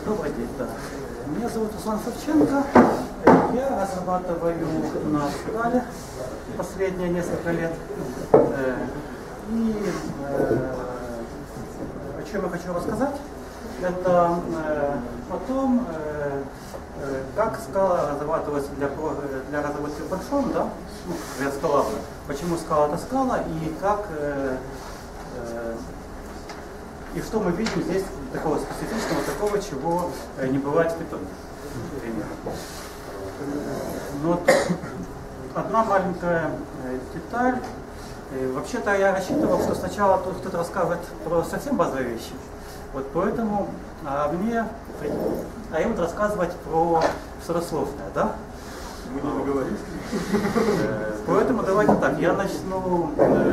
Добрый день, да. Меня зовут Руслан Савченко. Я разрабатываю на Scala последние несколько лет. И о чем я хочу рассказать, это о том, как Scala разрабатывается для разработки в большом, да? Ну, Scala, почему Scala это Scala и как и что мы видим здесь такого специфичного, такого, чего не бывает в питоне. Но одна маленькая деталь. Вообще-то я рассчитывал, что сначала тут кто-то расскажет про совсем базовые вещи. Вот поэтому им вот рассказывать про что-то сложное, да? Мы не договорились. Поэтому давайте так, я начну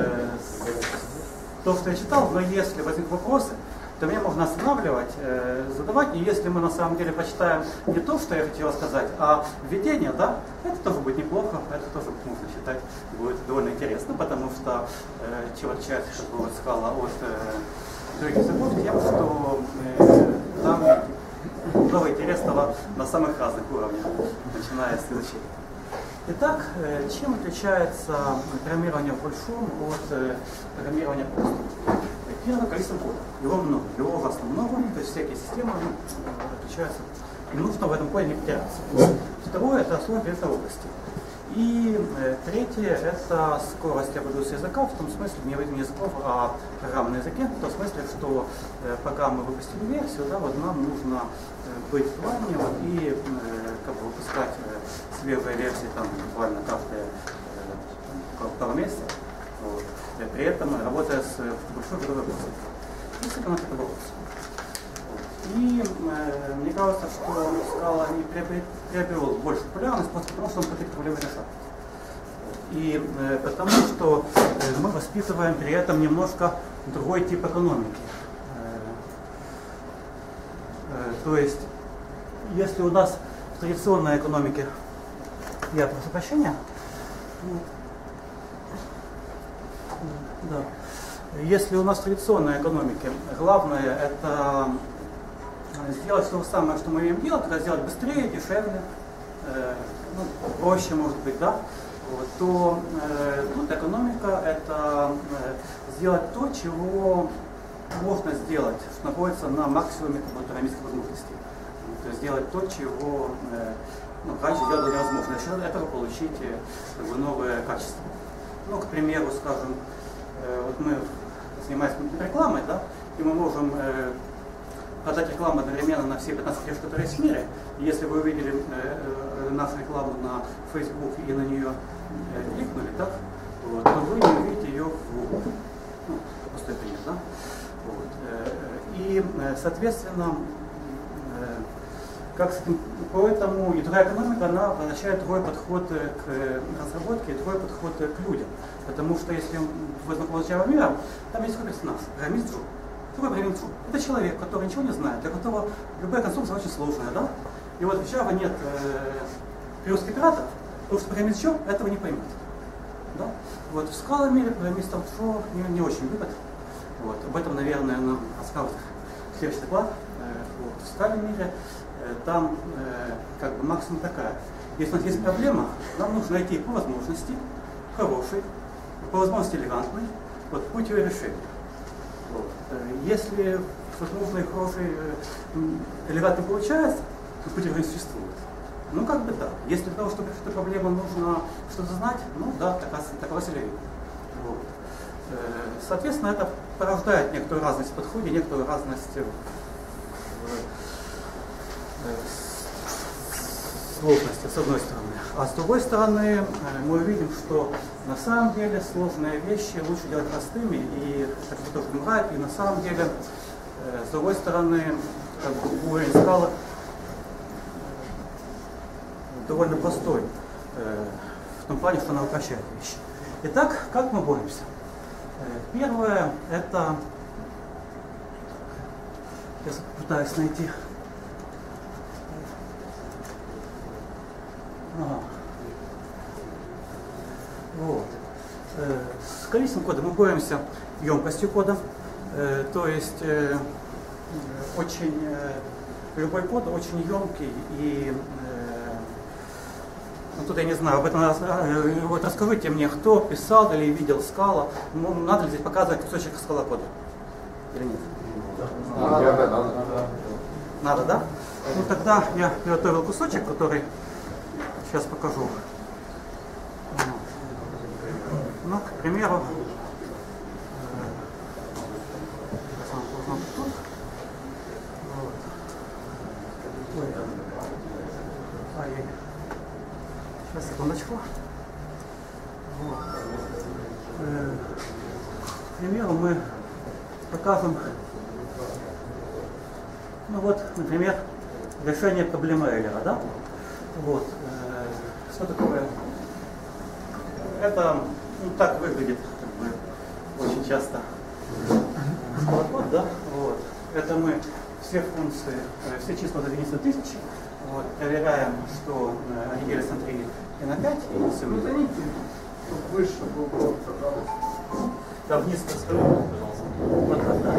то, что я читал, но если возникнут вопросы, то меня можно останавливать, задавать, и если мы на самом деле почитаем не то, что я хотел сказать, а введение, да, это тоже будет неплохо, это тоже можно считать будет довольно интересно, потому что чем отличается Scala от других языков, тем, что там много интересного на самых разных уровнях, начиная с изучения. Итак, чем отличается программирование в большом от программирования просто? Первое, количество кода. Его много, его ужасно много, то есть всякие системы отличаются. И нужно в этом коде не потеряться. Второе, это сложность этой области. И третье, это скорость эволюции языка, в том смысле, не языков, а программном языке, в том смысле, что пока мы выпустили версию, да, вот нам нужно быть в плане вот, и как бы выпускать свежие версии там буквально каждые пару месяцев, вот, при этом работая с большой загрузкой. И сэкономить это вопрос. И мне кажется, что Scala не приобрел больше популярность, просто потому что он какие-то проблемы решает. И потому что мы воспитываем при этом немножко другой тип экономики. То есть, если у нас в традиционной экономике, я прошу прощения, да. Если у нас в традиционной экономике главное это сделать то же самое, что мы умеем делать, это сделать быстрее, дешевле, проще, может быть, да, вот, то тут экономика это сделать то, чего можно сделать, что находится на максимуме программистских возможностей. То есть сделать то, чего раньше сделать было невозможно. За счет этого получить новые качества. Ну, к примеру, скажем, вот мы занимаемся рекламой, да, и мы можем продать рекламу одновременно на все 15 лет, которые есть в мире. И если вы увидели нашу рекламу на Facebook и на нее кликнули, так, вот, то вы не увидите ее в Google. Ну, пустой пример, да? Вот. И, соответственно, как с этим, поэтому и другая экономика, она означает другой подход к разработке, и другой подход к людям. Потому что если вы знакомы с Java миром, там есть такой персонаж, программист Джо. Такой программист Джо. Это человек, который ничего не знает, для которого любая конструкция очень сложная, да? И вот в Java нет перерусских операторов, потому что программист Джо этого не поймет. Да? Вот в Scala мире программистов Джо не очень любят. Вот. Об этом, наверное, нам расскажут следующий доклад. Вот. В Scala мире там как бы максимум такая. Если у нас есть проблема, нам нужно найти по возможности хороший, по возможности элегантный, вот, путь ее решения. Вот. Если нужный, хороший, элегантный получается, то путь его не существует. Ну как бы да. Если для того, чтобы решить эту проблему, нужно что-то знать, ну да, такова селевина. Вот. Соответственно, это порождает некоторую разность в подходе, некоторую разность сложности, с одной стороны. А с другой стороны, мы увидим, что на самом деле сложные вещи лучше делать простыми, и так это тоже помогает, и на самом деле, с другой стороны, как бы уровень Scala довольно простой, в том плане, что она упрощает вещи. Итак, как мы боремся? Первое, это, я пытаюсь найти. Вот. С количеством кода мы боремся емкостью кода, то есть очень любой код очень емкий и ну, тут я не знаю, об этом вот расскажите мне, кто писал или видел Scala, ну, надо ли здесь показывать кусочек Scala кода или нет? Надо, да? Ну тогда я приготовил кусочек, который сейчас покажу. Ну, к примеру, сейчас, секундочку. Вот. К примеру, мы покажем, ну вот, например, решение проблемы Эйлера, да? Вот. Что такое? Это ну, так выглядит как бы, очень часто скалокод, да? Вот. Это мы все функции, все числа до единицы тысячи, вот, проверяем, что они делятся на 3 и на 5, и суммируем. Выше, да, вниз поставим, пожалуйста. Вот так, да?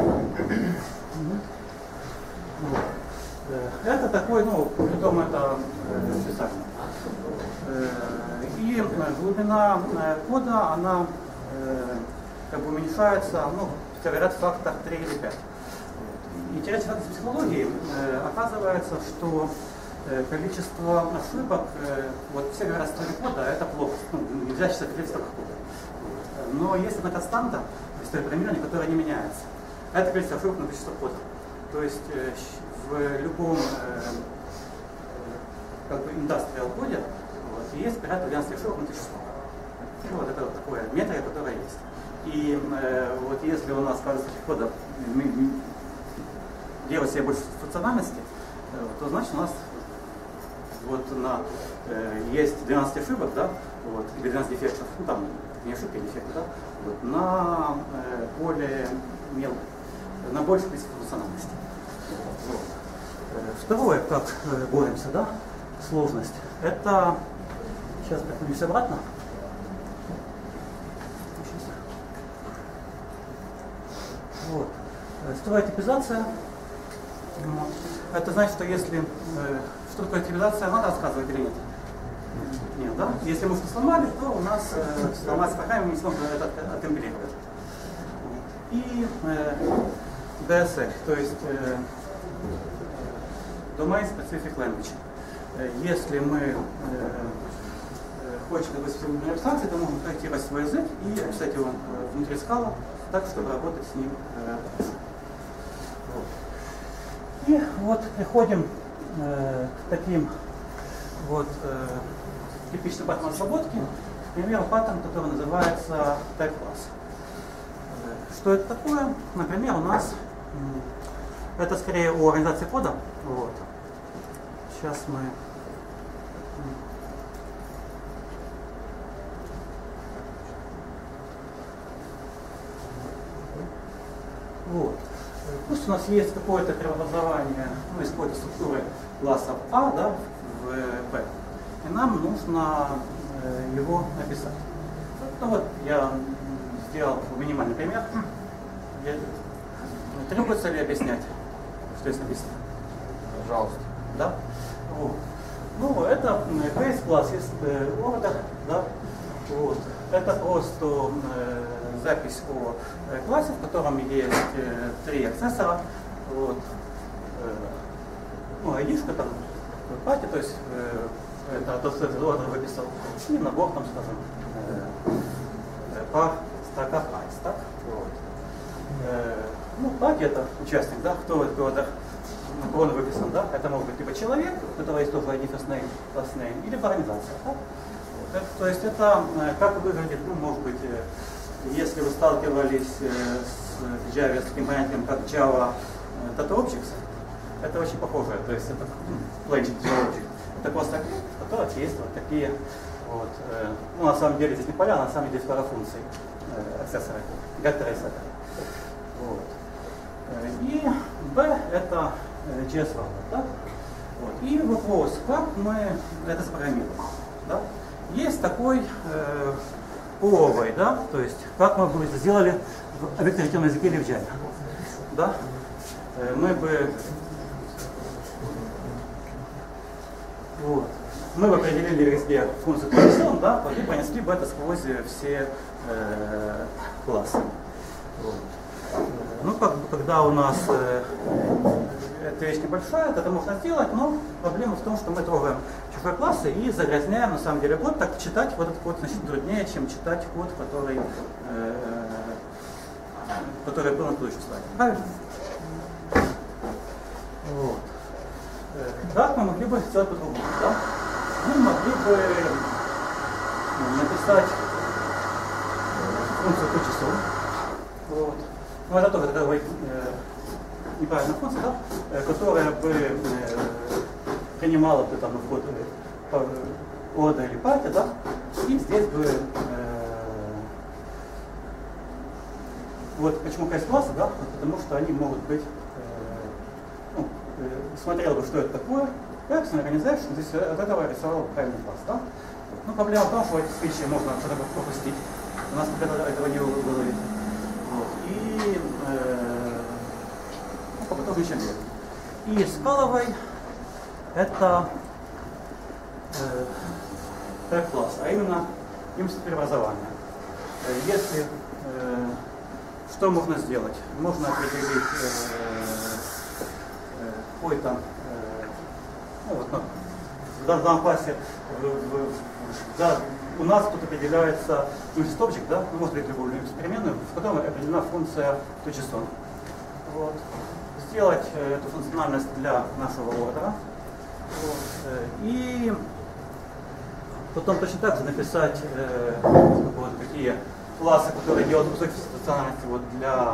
Вот. Это такой, ну, притом это специально. И глубина кода, она как бы уменьшается, ну, говорят, в фактор 3 или 5. Интересный факт психологии, оказывается, что количество ошибок, вот все говорят, что кода это плохо, ну, нельзя считать количество кода. Но есть одна константа в истории программирования, которая не меняется. Это количество ошибок на количество кода. То есть в любом как бы индустриал коде вот, есть порядка 12 ошибок на 1000 слов. Вот это вот такое метрика, которая есть. И вот если у нас кажется кода делать себе больше функциональности, то значит у нас вот есть 12 ошибок, да, вот, или 12 дефектов, ну там не ошибки, а дефекты, да, вот, на более мелкие, на большее количество функциональности. Вот. Второе, как боремся, да, сложность, это, сейчас вернусь обратно. Вот. Стереотипизация. Это значит, что если что такое типизация, надо рассказывать или нет? Нет, да? Если мы что сломали, то у нас сломается программа, мы не сможем это откомпилировать. И DSL, то есть Domain Specific Language. Если мы хотим какой-то специальной абстракции, то можем проектировать свой язык и описать его внутри скала, так, чтобы работать с ним. И вот приходим к таким вот типичным паттернам разработки. К примеру, паттерн, который называется type class. Что это такое? Например, у нас это скорее у организации кода. Вот. Сейчас мы вот. Пусть у нас есть какое-то преобразование, ну, из какой-то структуры класса А, да, в P, и нам нужно его написать. Ну, вот я сделал минимальный пример. Требуется ли объяснять, что здесь написано? Пожалуйста. Да? Вот. Ну, это base класс, есть order, да? Вот. Это просто запись о классе, в котором есть 3 аксессора. Вот. Ну, ID-шка там, пати, то есть это то, что order выписал. И набор, там, скажем, по строках ICE, так? Вот. Ну, пати это участник, да? Кто этот order? Он выписан, да? Это может быть либо человек, у которого есть тоже ID, first name, last name, или организация. Да? Вот. То есть это как выглядит, ну, может быть, если вы сталкивались с Java, с таким понятием, как Java Data Objects, это очень похоже. То есть это plain Java Object. Это просто клип, в которых есть вот такие вот, ну, на самом деле здесь не поля, на самом деле здесь пара функций, аксессоры, getter и setter. Вот. И B это JS Router, да? Вот. И вопрос, как мы это запрограммируем, да? Есть такой половой, да? То есть как мы бы это сделали в векторитивном языке или в Java, да? Мы бы Вот. Мы определили везде функцию JSON, да, и понесли бы это сквозь все классы. Вот. Ну, когда у нас эта вещь небольшая, это можно сделать, но проблема в том, что мы трогаем чужие классы и загрязняем на самом деле код. Так читать вот этот код значительно труднее, чем читать код, который был на предыдущем слайде. Правильно? Вот. Так мы могли бы сделать по-другому. Да? Мы могли бы написать функцию JSON. Вот. Ну, это тоже такая неправильная функция, да? Которая бы принимала бы там вход ода или пати, да? И здесь бы вот почему классы, да? Потому что они могут быть смотрел бы, что это такое, Person Organization, здесь от этого рисовал правильный класс, да? Ну, проблема в том, что в эти случаи можно что-то пропустить. У нас этого не выловит. Вот. И как бы тоже ничем нет. И скаловый это класс, а именно импульс преобразования. Если что можно сделать? Можно определить какой-то, в данном классе у нас тут определяется image-object, да, можно быть любую переменную, в котором определена функция JSON. Вот. Сделать эту функциональность для нашего ордера. Вот. И потом точно так же написать вот такие классы, которые делают кусок функциональности вот для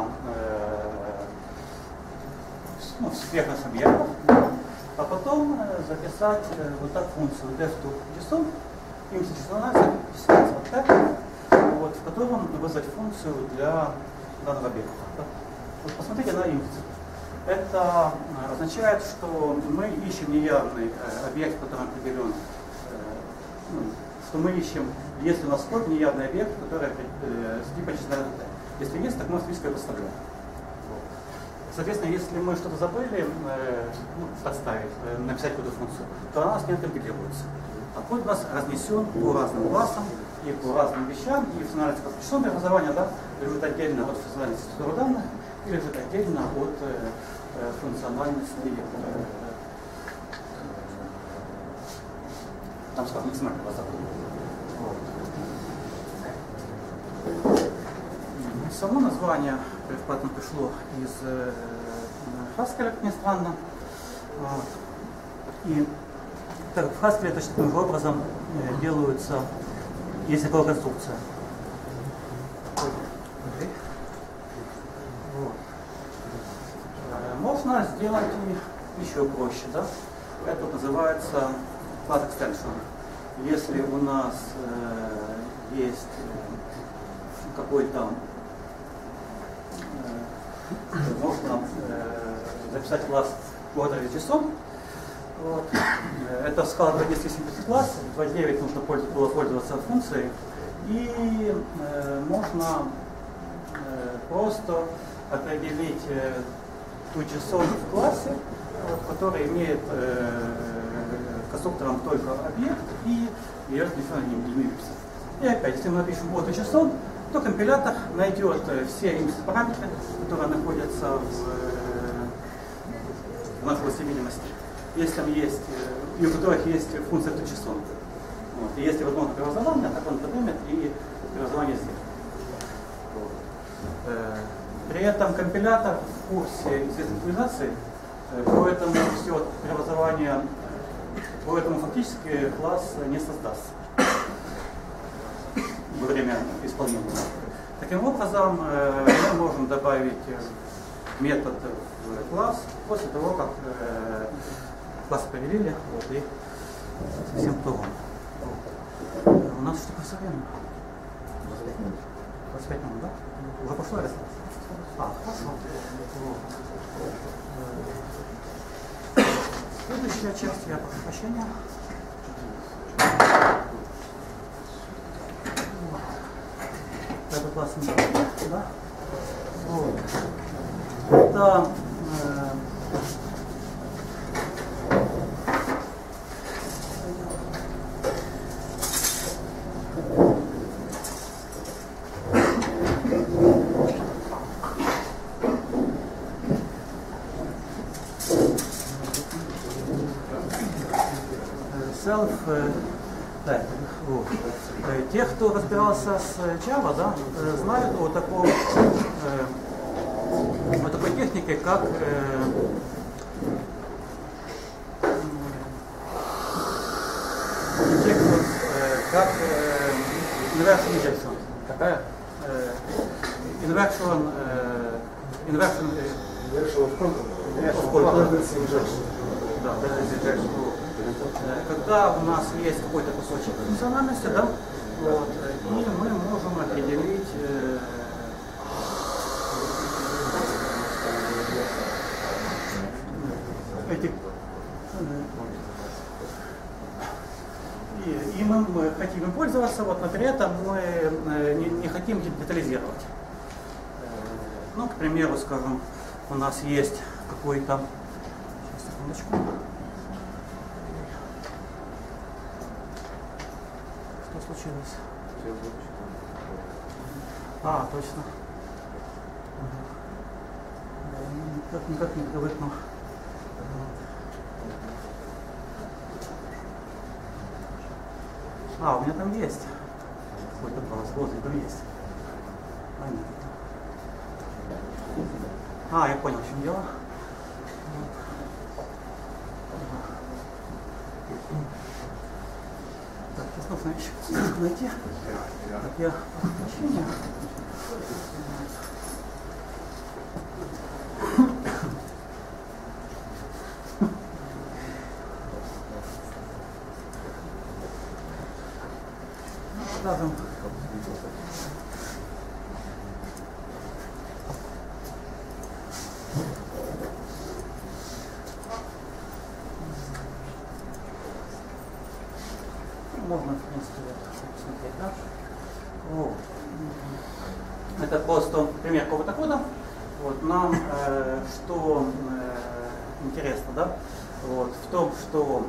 всех наших объектов, а потом записать вот так функцию def2JSON, вот так, вот, в котором вызвать функцию для данного объекта. Вот посмотрите на индекс. Это означает, что мы ищем неявный объект, который определен, что мы ищем, если у нас код, неявный объект, который с типа числа. Если есть, так мы список его выставляем. Соответственно, если мы что-то забыли подставить, написать какую-то функцию, то она у нас не интегрируется. А код у нас разнесен по разным классам и по разным вещам, и функциональность подключенного образования, да, лежит отдельно от функциональности структуры данных и лежит отдельно от функциональности там скажем максимального образования. Само название пришло из Haskell, как ни странно. Вот. И так, в Haskell точно таким же образом делаются, есть такая конструкция. Вот. Можно сделать еще проще, да? Это называется class extension. Если у нас есть какой-то можно записать класс JSON. Вот. Это скала 2.10 класс, 2.9 нужно было пользоваться функцией. И можно просто определить ту JSON в классе, который имеет конструктором только объект и ее разделенными импульсами. И опять, если мы напишем вот JSON, то компилятор найдет все параметры, которые находятся в нашей области видимости, если там есть, и у которых есть функция JSON. Вот. И если возможно преобразование, так он поднимет и преобразование сделает. Вот. При этом компилятор в курсе известной актуализации, поэтому все преобразование, поэтому фактически класс не создастся во время исполнения. Таким образом, мы можем добавить метод в класс после того, как класс определили, вот, и совсем по-другому. У нас что такое время? 25 минут, да? Уже пошло раз? Хорошо. Следующая часть, я прошу прощения. Это классный, да? Вот. Это self. Да, вот. Те, кто разбирался с Java, да, знают о такой технике, как inversion injection. Какая? Inversion да, когда у нас есть какой-то кусочек функциональности, да, вот, и мы можем определить и мы хотим им пользоваться, вот, но при этом мы не хотим детализировать. Ну, к примеру, скажем, у нас есть какой-то... Сейчас, секундочку. Что случилось? А, точно. Никак не привыкну. А, у меня там есть какой-то паровоз, там есть. Понятно. А, я понял, в чем дело. Так, сейчас нужно еще найти. Так, я прощения. Скажем, можно, в принципе, посмотреть, да? Вот. Это просто пример какого-то кода. Вот, нам что интересно, да? Вот, в том, что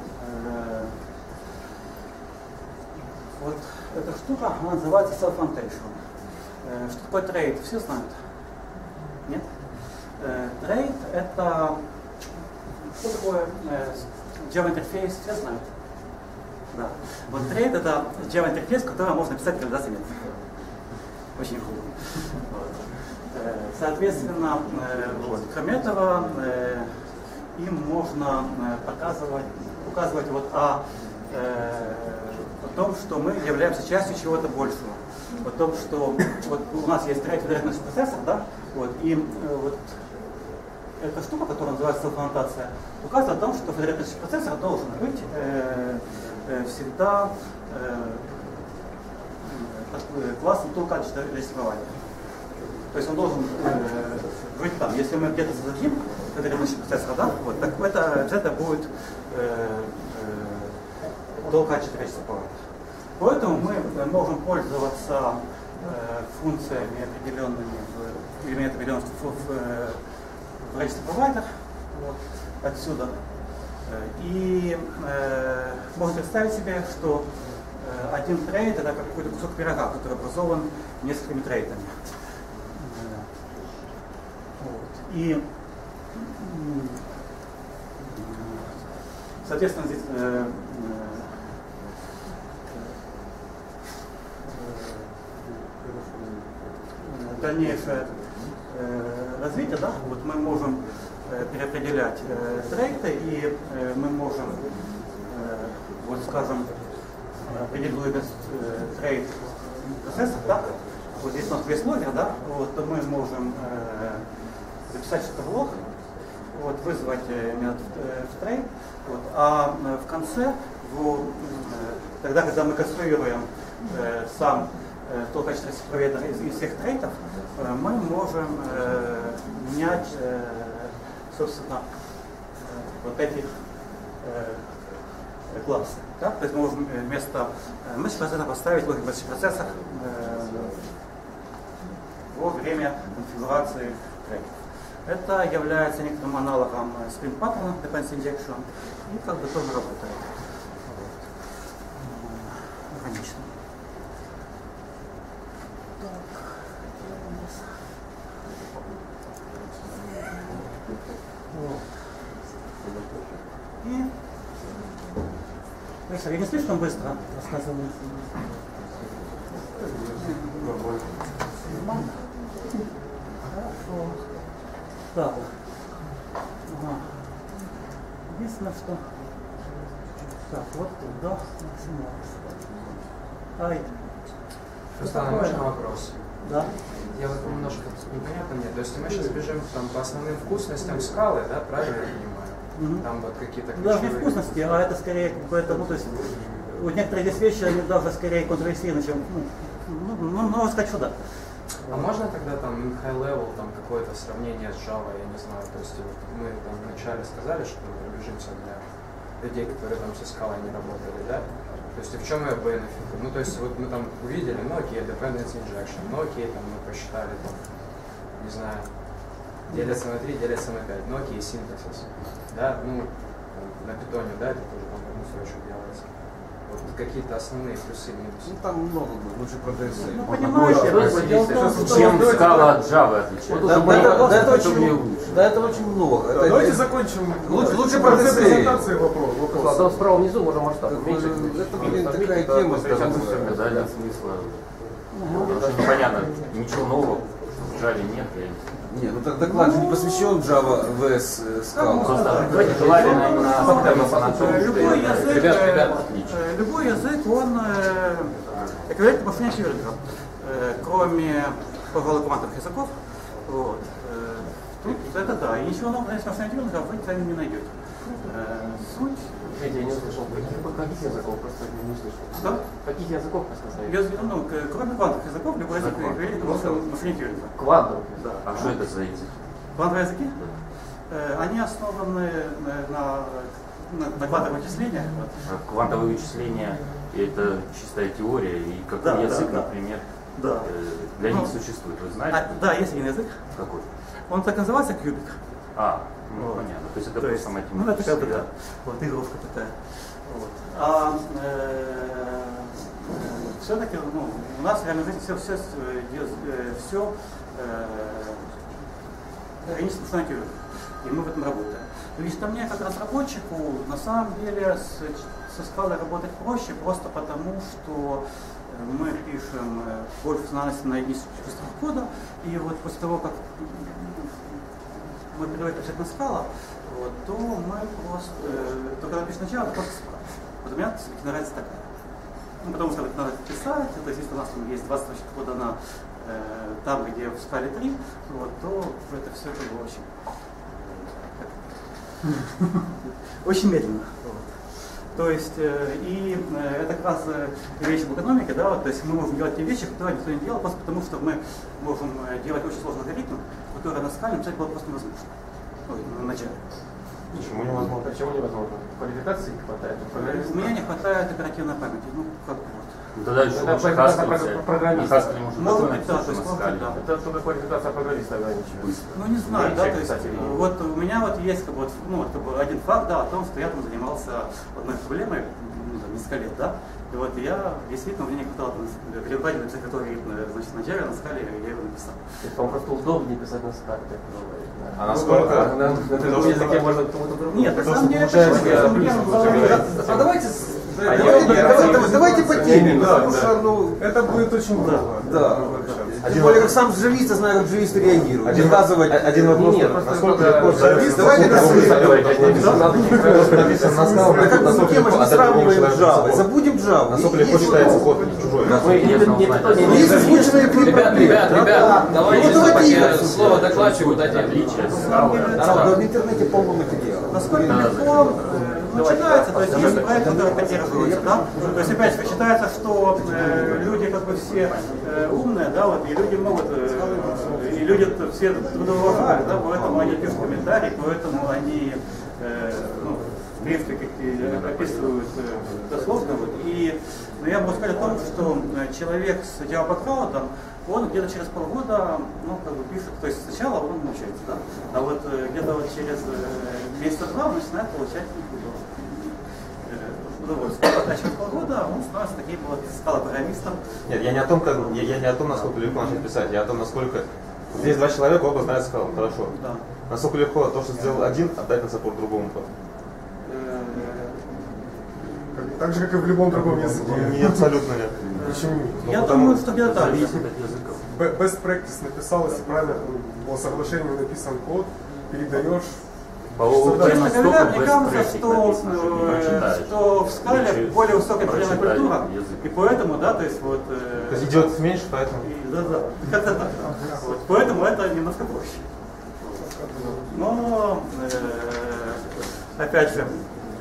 вот эта штука, она называется self-annotation. Что такое трейд? Все знают? Нет? Трейд это что такое Java интерфейс? Все знают? Да. Вот трейд это Java интерфейс, в котором можно писать реализации методов. Очень круто. Соответственно, вот, кроме этого, им можно указывать вот о том, что мы являемся частью чего-то большего. О том, что вот у нас есть трейд в процессор, да, вот, и вот эта штука, которая называется self-аннотация, указывает о том, что федеративный процессор должен быть всегда классом toolkit рисования. То есть он должен быть там. Если мы где-то зададим федеративный процессор, да, вот, так это будет toolkit рисования. Поэтому мы можем пользоваться функциями определенными или методами в register provider, вот, отсюда. И можно представить себе, что один трейд это какой-то кусок пирога, который образован несколькими трейдами. Вот. И соответственно здесь дальнейшее развитие, да, вот мы можем переопределять трейды, и мы можем, вот скажем, определить трейд процессор, да, вот здесь у нас есть логер, да, вот, то мы можем записать что-то в лог, вот, вызвать метод в трейд, вот, а в конце, тогда, когда мы конструируем сам то качество провайдера из всех трейдов, мы можем менять, собственно, вот эти классы. Да? То есть мы можем вместо мыши-процессора поставить логик процессор во время конфигурации трейдов. Это является некоторым аналогом string pattern dependency injection и как бы тоже работает. Органично. И Хорошо, я не слишком быстро рассказываю. Нормально? Хорошо. Так. Ага. Единственное, что... Так, вот туда максимально. Ай. Руслан, можно вопрос? Да. Я вот немножко непонятно мне. То есть мы сейчас бежим там по основным вкусностям скалы, да, правильно я понимаю? Там вот какие-то Даже не ключевые... вкусности, а это скорее какое-то, ну то есть, вот некоторые здесь вещи, они даже скорее контроверсийны, чем, можно сказать, что да. А можно тогда там high level, там какое-то сравнение с Java, я не знаю, то есть вот мы там вначале сказали, что мы пробежимся для людей, которые там со скалой не работали, да? То есть в чем ее benefit? Ну то есть вот мы там увидели, ну окей, dependency injection, ну окей, там мы посчитали, там, не знаю, делятся на 3, делятся на 5, ну окей, синтаксис, да, ну на питоне, да, это тоже там кусочек делается. Вот какие-то основные плюсы и минусы. Ну там много будет, лучше прогрессы. Ну, понимаете, дело в том, что... Чем скала от Java отличается? Да, это очень много. Давайте закончим. Лучше прогрессы. Презентации вопрос. Там справа внизу можно масштаб уменьшить. Это, блин, такая тема, скажем так. Да, нет смысла. Потому что непонятно, ничего нового в Java нет. Не, ну так доклад же не посвящен Java VS Scala. Давайте желательно именно Любой язык, Ребят, любой язык, он эквивалентен по понятию Тьюринга, кроме, пожалуй, квантовых языков. Вот. Тут это да, и ничего нового, конечно, по понятию Тьюринга вы сами не найдете. Суть... Я не услышал. Каких языков? Просто не услышал. Что? Каких языков просто? Ну, кроме квантовых языков, любой язык эквивалентен по понятию Тьюринга. Квантовых, да. А что это за языки? Квантовые языки? Они основаны на квантовых вычислениях. Квантовые вычисления – это чистая теория, и какой Да, язык, да, да. например, Да. для них существует, вы знаете? Да, есть один язык. Какой? Он так называется кубик. Ну Вот. понятно, то есть это То есть, просто ну это как бы математическая. да, вот игрушка такая. Вот. Все-таки ну, у нас в реальной жизни все ограничено по кубику. И мы в этом работаем. Лично мне, как разработчику, на самом деле со скалой работать проще, просто потому что мы пишем больше функциональности на единицу кода, и вот после того, как мы переводим писать на скала, вот, то мы просто, то когда пишешь сначала, это просто справа. Вот у меня все-таки нравится такая. Ну, потому что надо писать, то есть если у нас там есть 20 точек кода на там, где в скале 3, вот, то это все было очень медленно. То есть, и это как раз вещи в экономике, да, вот, то есть мы можем делать те вещи, которые никто не делал, просто потому что мы можем делать очень сложный алгоритм, который на скале написать было просто невозможно. Ой, на начале. Почему невозможно? Почему невозможно? Квалификации не хватает? У меня не хватает оперативной памяти, ну как вот. Тогда еще Это лучше квалификация Haskell программиста. Haskell можно Может такое быть, да, написать, то есть что на может быть, скале. да. Это только квалификация программиста ограничивает. Ну не знаю, да, то есть Кстати, вот у меня вот есть как бы, вот, ну, вот, как бы один факт, да, о том, что я там занимался одной проблемой, ну, там, несколько лет, да, и вот я действительно, мне не хватало презентации, написать, который, значит, на Java, на скале, я его написал. Вам просто удобнее писать на скале, так говорить. А насколько? На другом языке можно кому-то другому. Нет, на самом деле, А давайте по теме, потому что, ну, Это будет очень много. да. Тем более, как сам джавист, знаю, как джависты реагируют. Доказывать. Один вопрос. Нет, Насколько просто легко джавист, давайте написано на скалу, Да как бы тема же не сравниваем с Java. Забудем Java. насколько легко читается код чужой. Есть озвученные проблемы. Ребят, давайте Ну, давайте все-таки слово докладчику дадим. Отличие скалы. Да, в интернете полный материал. насколько легко начинается, то есть есть проект, который поддерживается, да, то есть опять же считается, что люди как бы все умные, да, вот, и люди могут, и люди все трудоуважают, да, поэтому они пишут комментарии, поэтому они, ну, в принципе, как описывают дословно, вот, и, но я могу сказать о том, что человек с Java бэкграундом, он где-то через полгода, ну, как бы пишет, то есть сначала он мучается, да, а вот где-то вот через месяца два он начинает получать удовольствие. А через полгода он становится таким вот скалопрограммистом. Нет, я не о том, насколько легко начать писать, я о том, насколько здесь два человека, оба знают скалу, хорошо. Да. Насколько легко то, что сделал один, отдать на саппорт другому. Так же, как и в любом другом языке. Не абсолютно нет. Почему? Я думаю, что где-то так. Best practice написалось, и правильно по соглашению написан код, передаешь. Мне кажется, что в скале более высокая определенная культура, и поэтому, да, то есть вот... То есть идиотов меньше, поэтому... Да, как-то так. Вот, поэтому это немножко проще. Но, опять же,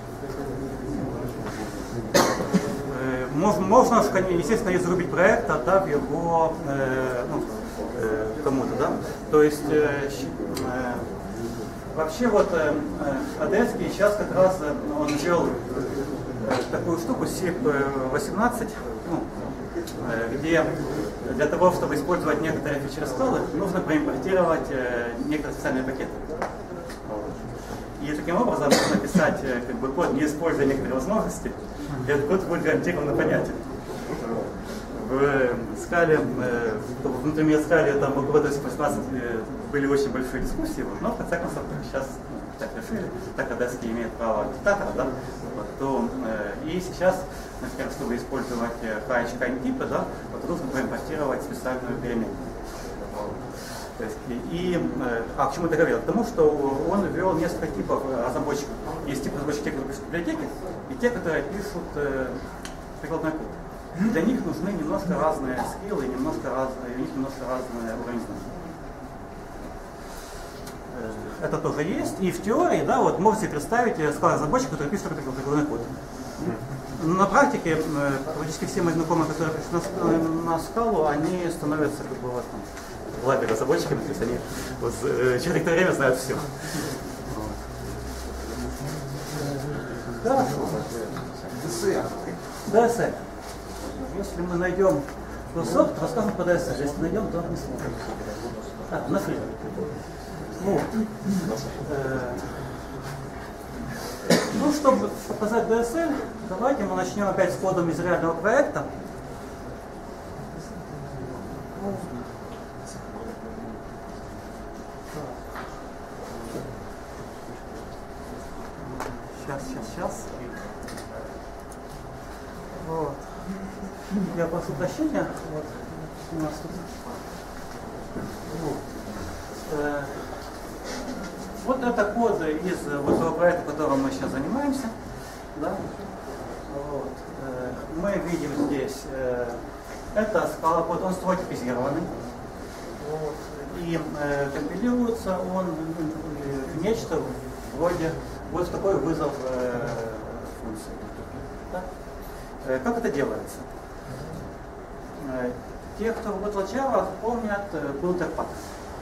можно, естественно, изрубить проект, отдав его кому-то, да. То есть вообще вот Одесский сейчас как раз он ввел такую штуку SIP-18, где для того, чтобы использовать некоторые фичеры скалы, нужно проимпортировать некоторые специальные пакеты. И таким образом можно написать как бы, код, не используя некоторые возможности, и этот код будет гарантированно понятен. В скале, внутри скале там в 18 были очень большие дискуссии, но в конце концов сейчас так решили, так Одесский имеет право диктатора, да, то, и сейчас, например, чтобы использовать high типы, да, вот нужно проимпортировать специальную переменную. То есть, к чему это говорил? К тому, что он ввел несколько типов разработчиков. Есть тип разработчиков, те, которые пишут библиотеки, и те, которые пишут прикладной код. Для них нужны немножко разные скиллы, у них немножко разные уровни знаний. Это тоже есть. И в теории, да, вот можете представить скал разработчика, который пишет только прикладной код. На практике практически все мои знакомые, которые пишут на скалу, они становятся как бы вот, в лабе разработчиками, то есть они вот, через некоторое время знают все. Хорошо. DSL. Если мы найдем софт, расскажем по DSL. Если найдем, то не сможем. Нашли. Вот. Ну, чтобы показать DSL, давайте мы начнем опять с кодом из реального проекта. Сейчас. Вот. Я прошу прощения. Вот. У нас тут. Вот это код из вот того проекта, которым мы сейчас занимаемся. Да? Вот. Мы видим здесь, это скала код, он строго типизированный. Вот. И компилируется он в нечто вроде вот такой вызов функции. Да? Как это делается? Те, кто работал Java, помнят builder pattern.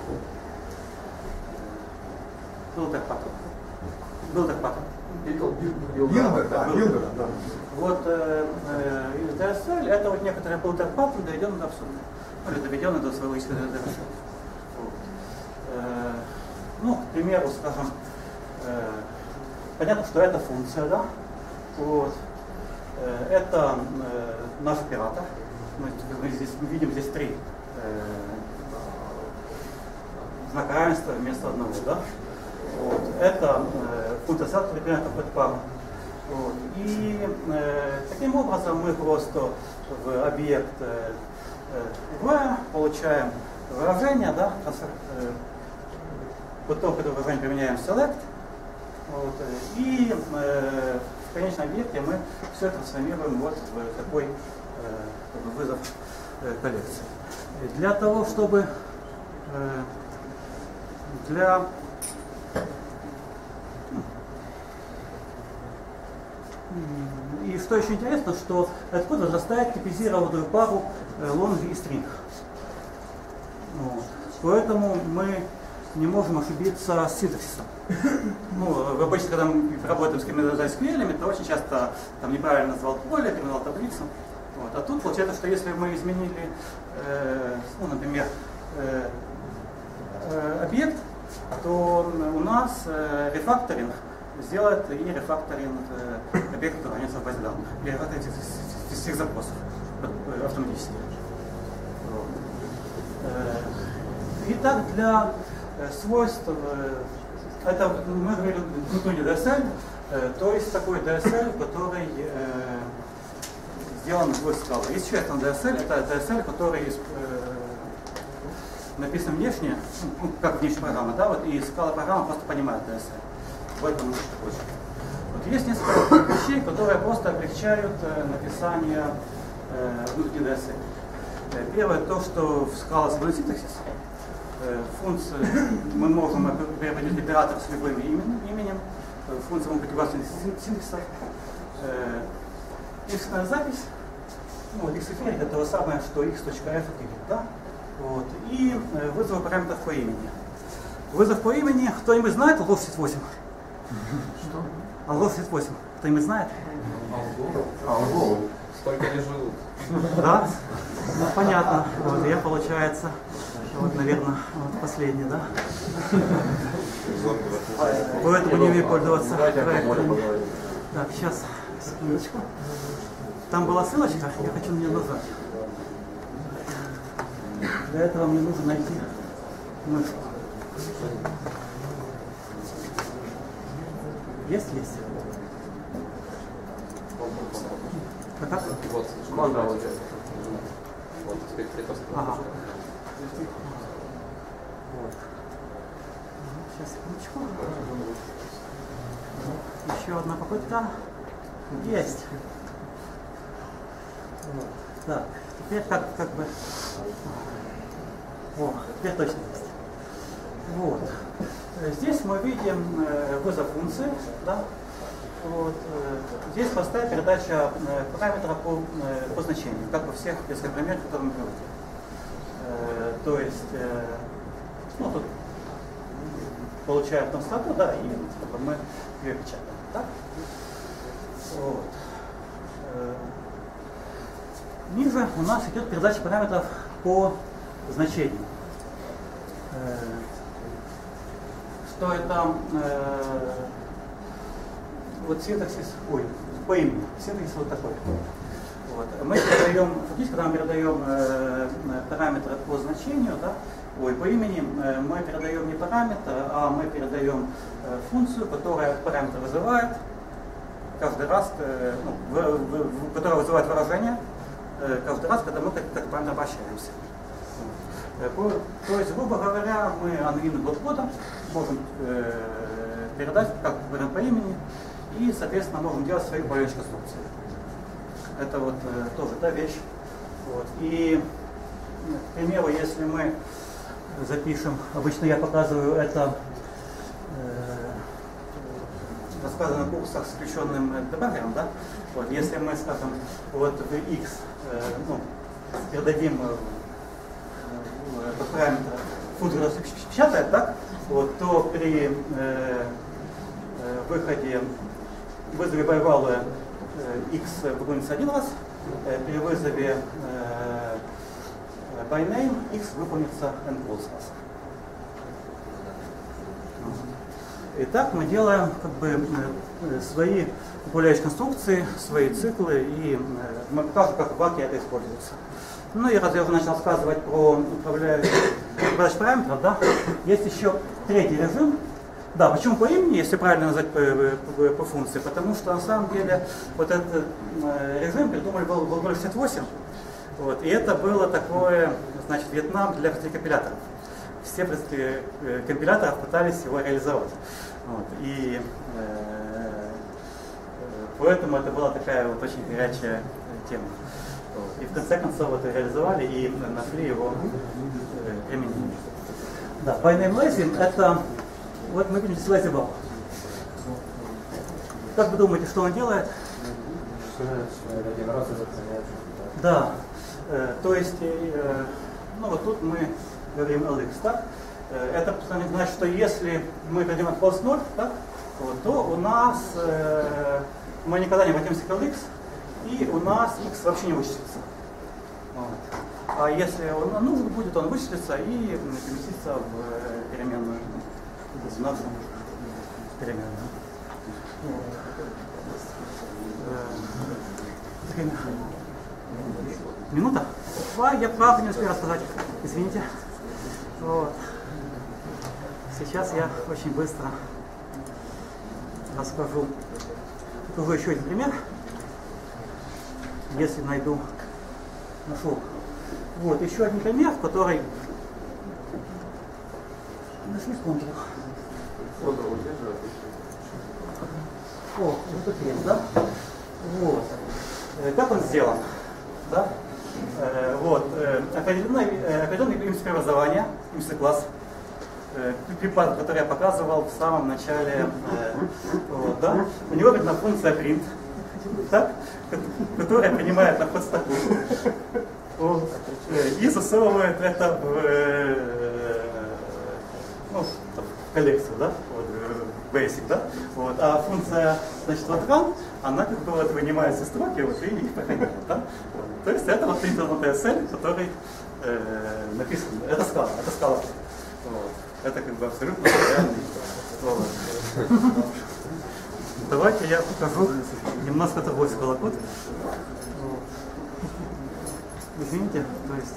Вот DSL это вот некоторые builder pattern, доведенный до абсурда. Или доведенный до своего исхода завершения. Ну, к примеру, скажем, понятно, что это функция, да? Вот. Это наш оператор. Мы видим здесь три знака равенства вместо одного, да? Вот. Это функция сад репрезентов под пару. Вот. И таким образом мы просто в объект v получаем выражение, да? Потом это выражение применяем select. Вот. И в конечном объекте мы все трансформируем вот в такой вызов коллекции. Для того, чтобы И что еще интересно, что этот код возрастает типизированную пару long и string. Вот. Поэтому мы не можем ошибиться с синтаксисом. Ну, обычно, когда мы работаем с SQL, то очень часто там неправильно назвал поле, переменовал таблицу. Вот. А тут получается, что если мы изменили, ну, например, объект, то у нас рефакторинг сделает и рефакторинг объекта, который хранится в базе данных. И рефакторинг всех запросов автоматически. Итак, для свойств, это мы говорили внутренний DSL, То есть такой DSL, который сделан в Scala. Есть еще один DSL, это DSL, который написан внешне, ну, как внешняя программа, да, вот, и Scala программа просто понимает DSL. В этом очень. Вот есть несколько вещей, которые просто облегчают написание внутри DSL. Первое, то, что в Scala свой синтаксис. Функции мы можем переводить оператор с любым именем. Функции могут быть разных синтаксисов. Иксная запись. Ну, вот xFR это то самое, что x.f, да? Вот. И вызов параметров по имени. Вызов по имени, кто-нибудь знает Algol 68? Что? Algol 68. Кто-нибудь знает? Алгол. Столько не живут. Да? Ну, понятно. Вот, я, получается, вот, наверное, вот последний, да? Поэтому не умею пользоваться проектом. Так, сейчас, секундочку. Там была ссылочка, я хочу на нее нажать. Для этого мне нужно найти мышку. Есть? Как? Вот, команда вот. Вот, теперь притоска. Ага. Вот. Сейчас, секундочку. Еще одна попытка. Есть. Вот. Так, теперь как бы... О, теперь точно есть. Вот. Здесь мы видим вызов функции, да? Вот. Здесь простая передача параметра по значению, как во всех нескольких примерах, которые мы говорили. То есть, ну, тут получаем там стату, да, и мы ее печатаем. Так? Вот. Ниже у нас идет передача параметров по значению. Что это? Вот синтаксис, по имени. Синтаксис вот такой. Вот. Мы передаем, фактически, когда мы передаем параметры по значению, да, по имени, мы передаем не параметр, а мы передаем функцию, которая параметр вызывает каждый раз, которая вызывает выражение каждый раз, когда мы к параметру обращаемся. То есть, грубо говоря, мы анонимным блоккодом можем передать как вариант по имени и, соответственно, можем делать свои управляющие конструкции. Это вот тоже та вещь. Вот. И, к примеру, если мы запишем, обычно я показываю это рассказано на курсах с включенным дебаггером, да? Вот, если мы, скажем, вот в x передадим параметр функцию печатает, так? Вот, то при выходе вызове байвала x выполнится один раз, при вызове byname x выполнится n+1 раз. Итак, мы делаем как бы свои управляющие конструкции, свои циклы, и мы покажем, как в баке это используется. Ну и раз я уже начал рассказывать про управляющие параметры, да, есть еще третий режим. Да, почему по имени, если правильно назвать по функции? Потому что на самом деле вот этот режим придумали в Algol 68. Вот, и это было такое, значит, Вьетнам для компиляторов. Все представители компиляторов пытались его реализовать. Вот, и поэтому это была такая вот очень горячая тема. Вот, и в конце концов это реализовали и нашли его применение. Да, byname lazy это, вот мы видим здесь lazy-ball. Как вы думаете, что он делает? Да, то есть, ну вот тут мы говорим LX, так? Это значит, что если мы перейдем от post 0, так, вот, то у нас мы никогда не обратимся к LX, и у нас x вообще не вычислится. Вот. А если он нужен будет, он вычислится и переместится в переменную, в нашу переменную. Минута? Я правда не успел рассказать. Извините. Вот. Сейчас я очень быстро расскажу. Покажу еще один пример. Если нашел. Вот, еще один пример, который... Нашли контур. О, вот тут есть, да? Вот. Как он сделан? Да? Вот. Определенный импульсное образование, импульсный класс, препарат, который я показывал в самом начале. Вот, да? У него видна функция print, так? Которая принимает на подстаку и засовывает это в коллекцию, да? Вот, basic, да? Вот. А функция, значит, вот run, она как бы вот вынимается из строки вот, и их проходит. Да? Вот. То есть это вот принтерный DSL, который написан. Это скала. Вот. Это как бы абсолютно реальный. Вот. Давайте я покажу немножко другой скалокод. Извините, то есть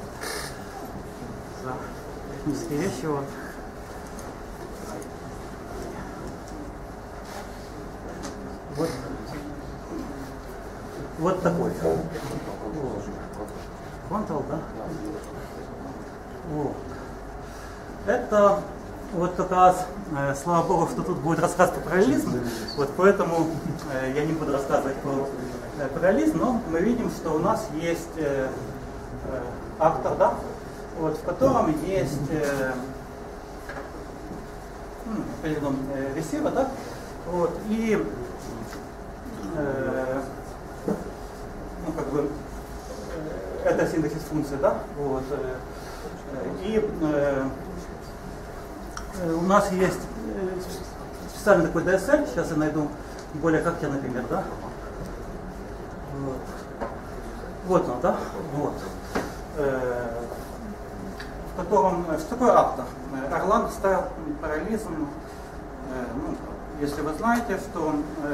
за технические вещи. Вот такой. Control, да? Вот. Это вот как раз, слава богу, что тут будет рассказ про параллелизм, вот поэтому я не буду рассказывать про параллелизм, но мы видим, что у нас есть актор, да? Вот, в котором есть ресивер, да? Вот, и как бы это синтаксис функции, да? Вот, и у нас есть специальный такой DSL, сейчас я найду более характерный, например, да? Вот он, да? Вот. В котором, что такое актор? Erlang ставил параллелизм, если вы знаете, что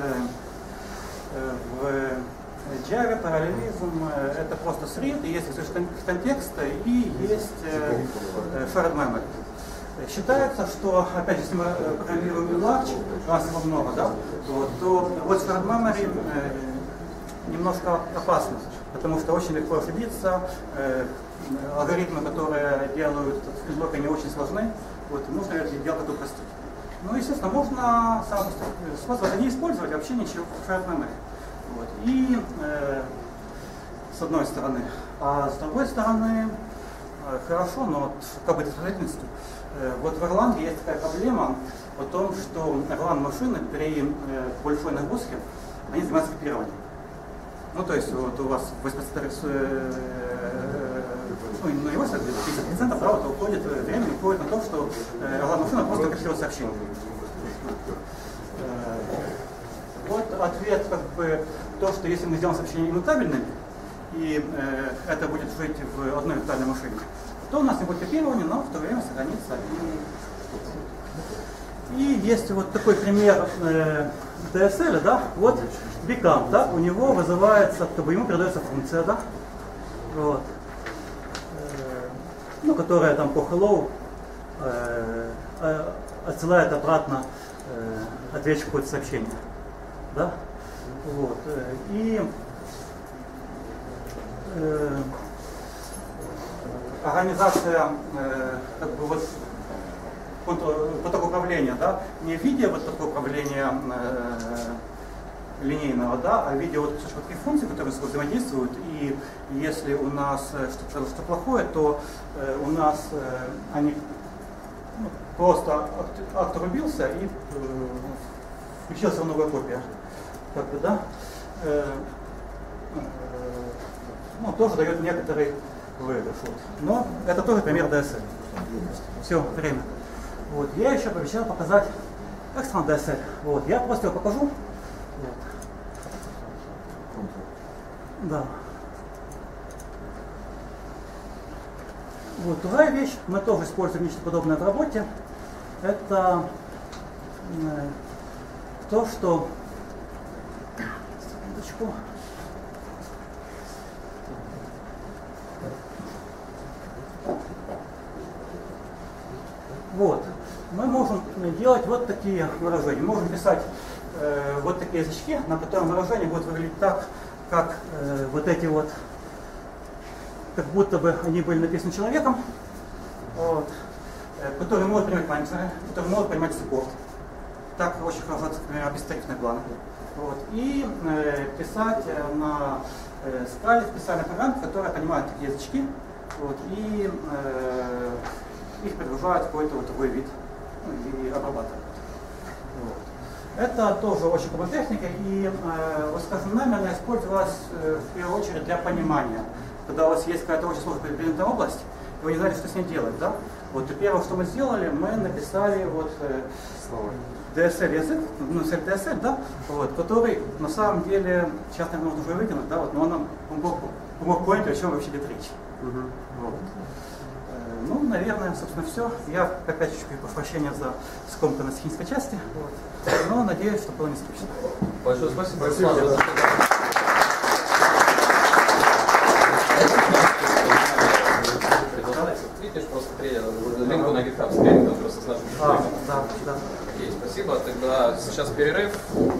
в Java параллелизм это просто thread, и есть контекст, и есть shared memory. Считается, что, опять же, если мы параллелируем large, у нас его много, да, то вот shared memory немножко опасно, потому что очень легко ошибиться, алгоритмы, которые делают блоки, не очень сложны, вот, нужно это делать как упростить. Ну, естественно, можно сам способ это не использовать, вообще ничего в shared memory. Вот. И с одной стороны. А с другой стороны, хорошо, но как бы действительностью. Вот в Erlang есть такая проблема о том, что Erlang машины при большой нагрузке, они занимаются копированием. Ну, то есть вот у вас 50%, ну, не 80%, 50%, да, вот уходит время, уходит на то, что Erlang машина просто копирует сообщение. Вот ответ, как бы, то, что если мы сделаем сообщение иммутабельным, и это будет жить в одной виртуальной машине, то у нас не будет копирования, но в то время сохранится. И есть вот такой пример DSL, да, вот become, да, у него вызывается, как бы ему передается функция, да, вот, ну, которая там по hello отсылает обратно ответчик какое-то сообщение. Да? Вот. И организация как бы вот поток управления, да, не в виде вот такого управления линейного, да, а в виде вот таких функций, которые взаимодействуют, и если у нас что-то плохое, то у нас они просто актор убился и включилась новая копия. Как бы, да? Ну, тоже дает некоторый выигрыш. Вот. Но это тоже пример DSL. Все, время. Вот. Я еще пообещал показать экстернал DSL. Вот. Я просто его покажу. Вот. Да. Вот. Другая вещь, мы тоже используем нечто подобное в работе. Это то, что вот. Мы можем делать вот такие выражения. Мы можем писать вот такие язычки, на котором выражение будет выглядеть так, как вот эти вот, как будто бы они были написаны человеком, вот, который может принимать панциры, который может принимать суппорт. Так очень хорошо, например, описать тарифные планы. Вот, и писать на скале специальные программы, которые понимают такие язычки, вот, и их прогружают в какой-то вот такой вид, и обрабатывают. Вот. Это тоже очень крутая техника, и, вот скажем, намеренно использовалась в первую очередь для понимания. Когда у вас есть какая-то очень сложная предметная область, и вы не знаете, что с ней делать, да? Вот, и первое, что мы сделали, мы написали вот DSL язык, ну, DSL, да, вот, который на самом деле, сейчас, наверное, можно уже выкинуть, да, вот, но он помог понять, о чем вообще идет речь. Вот. Ну, наверное, собственно, все. Я опять чуть-чуть прошу прощения за скомканность технической части, вот. Но надеюсь, что было не скучно. Большое спасибо. Спасибо. Видишь, просто линку на GitHub скрин, там просто с нашим Да. Окей, спасибо. Тогда сейчас перерыв.